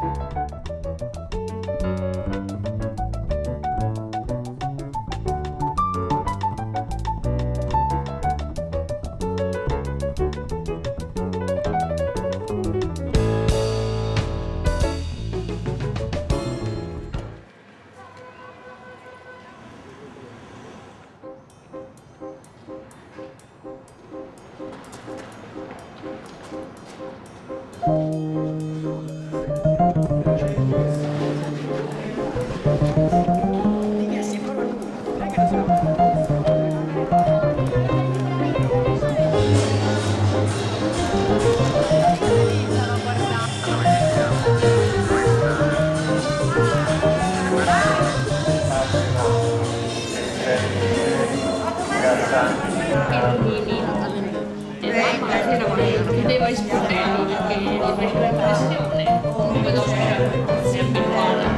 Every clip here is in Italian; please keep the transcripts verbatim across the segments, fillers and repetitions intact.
Devo esportarli perché mi faceva impressione. Comunque dopo si abituava.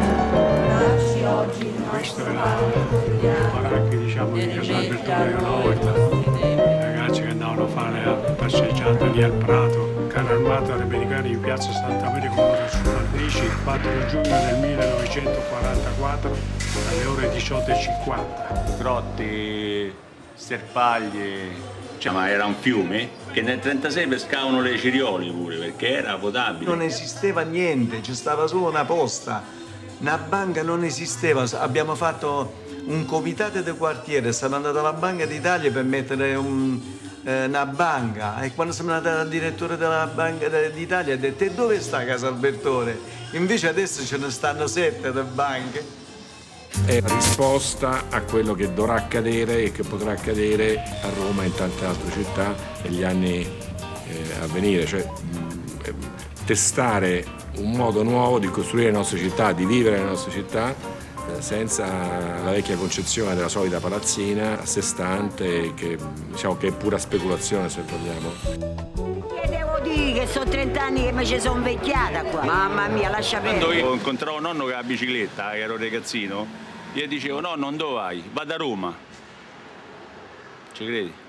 Questo era il baracco, diciamo, di Casa Albertone una volta. I ragazzi che andavano a fare la passeggiata lì al Prato, carro armato americani in piazza Santa Maria con su Valdeci il quattro giugno del millenovecentoquarantaquattro alle ore diciotto e cinquanta. Grotte, sterpaglie. Cioè, ma era un fiume che nel trentasei pescavano le cirioli pure, perché era potabile. Non esisteva niente, c'è stava solo una posta. Una banca non esisteva. Abbiamo fatto un comitato di quartiere, siamo andati alla Banca d'Italia per mettere un, eh, una banca. E quando siamo andati al direttore della Banca d'Italia ha detto: e dove sta Casa Albertone? Invece adesso ce ne stanno sette di banche. È la risposta a quello che dovrà accadere e che potrà accadere a Roma e in tante altre città negli anni eh, a venire, cioè mh, testare un modo nuovo di costruire le nostre città, di vivere le nostre città eh, senza la vecchia concezione della solita palazzina a sé stante, che, diciamo, che è pura speculazione, se vogliamo. Che devo dire che sono trent'anni che mi ci sono invecchiata qua. Mamma mia, lascia perdere. Quando io incontravo nonno che aveva la bicicletta, che ero ragazzino, io dicevo: nonno, dove vai? Vado a Roma. Ci credi?